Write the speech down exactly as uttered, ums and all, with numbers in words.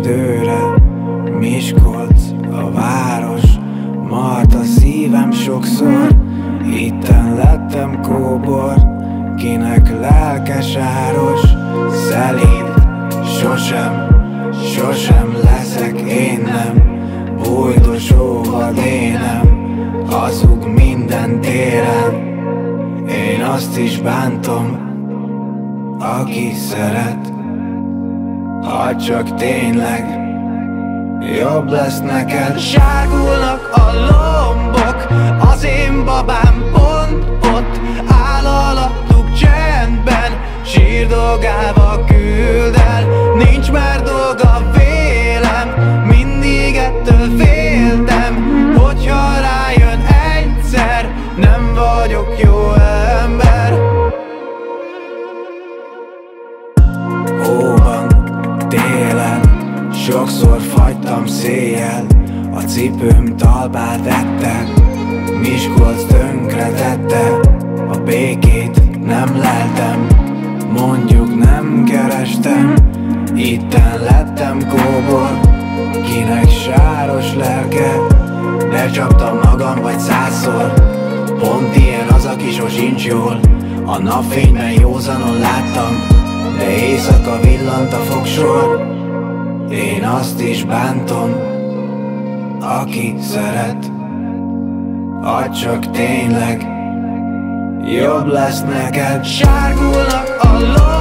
tőre. Miskolc a város, mart a szívem sokszor. Itten lettem kóbor, kinek lelkes áros. Szelíd, sosem, sosem leszek én nem. Bújdos óvad énem, hazug minden téren. Én azt is bántom, aki szeret, ha csak tényleg jobb lesz neked. Sárgulnak a lombok, az én babám pont ott áll alattuk csendben, sírdogálva küld el. Nincs már dolga vélem, mindig ettől féltem, hogyha rájön egyszer, nem vagyok jó ember. Hóban, télen, sokszor fagytam széjjel. A cipőm talpát ette, Miskolc tönkretette. A békét nem leltem, mondjuk nem kerestem. Itten lettem kóbor, kinek sáros lelke. Becsaptam magam vagy százszor, pont ilyen az, aki sosincs jól. A napfényben józanon láttam, de éjszaka villant a fogsor. Én azt is bántom, aki szeret, ha csak tényleg jobb lesz neked. Sárgulnak a lombok,